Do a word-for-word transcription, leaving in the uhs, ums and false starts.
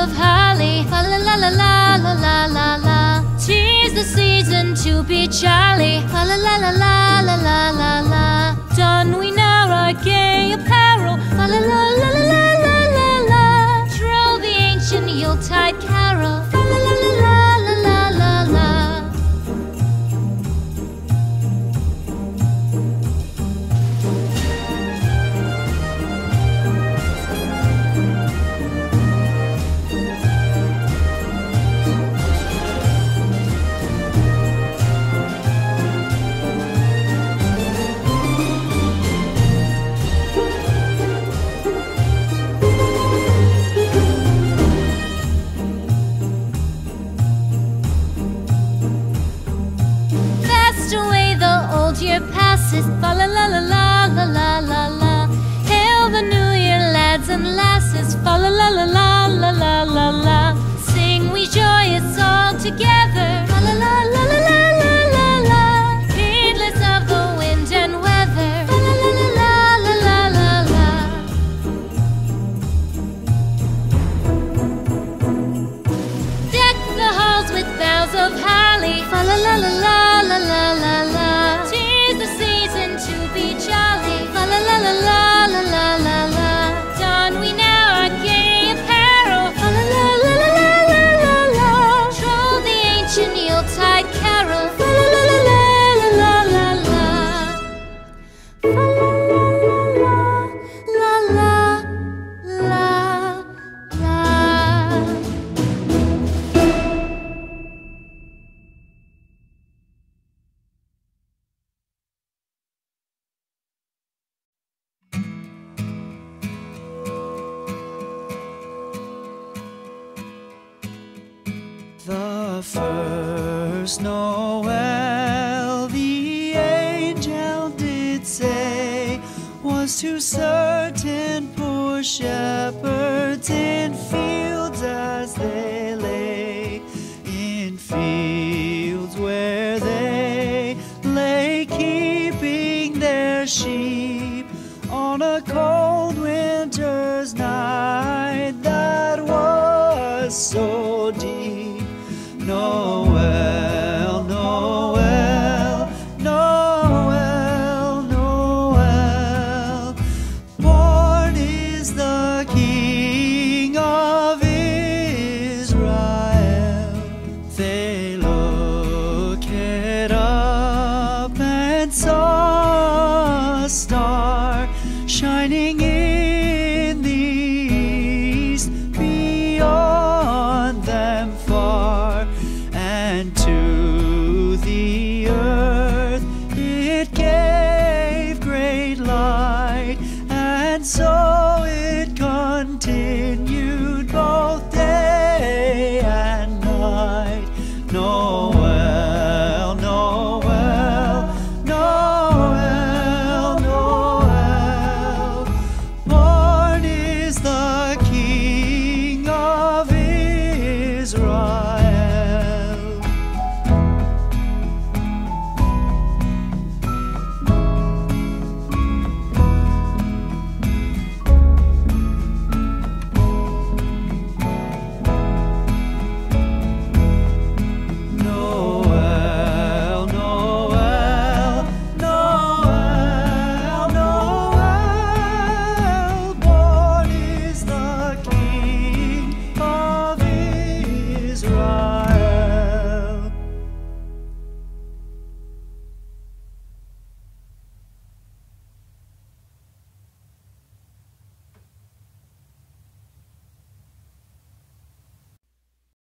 of holly. Fa la la la la la la la la. 'Tis the season to be jolly. Fa la la la la la la la la. Don we now our gay apparel. Fa la la la la la la la la. Troll the ancient Yuletide carol. Fa la la la la la la la la. Year passes, fa la la la la la la la la. Hail the new year, lads and lasses, fa la la la la la la la la. Sing we joyous all together, fa la la la la la la la la. Heedless of the wind and weather, fa la la la la la la la la. Deck the halls with boughs of holly, fa la la la la la la la la. La la la la la la la la. Don we now our gay apparel. La la la la la la la la. Troll the ancient Yuletide carol. La la la la la la la la. La la la la la. The first Noel, the angel did say, was to certain poor shepherds in fields as they lay, in fields where they lay keeping their sheep on a cold winter's night that was so deep. Noel, Noel, Noel, Noel, born is the King of Israel. They looked up and saw a star shining in the east beyond them far. And to the earth it gave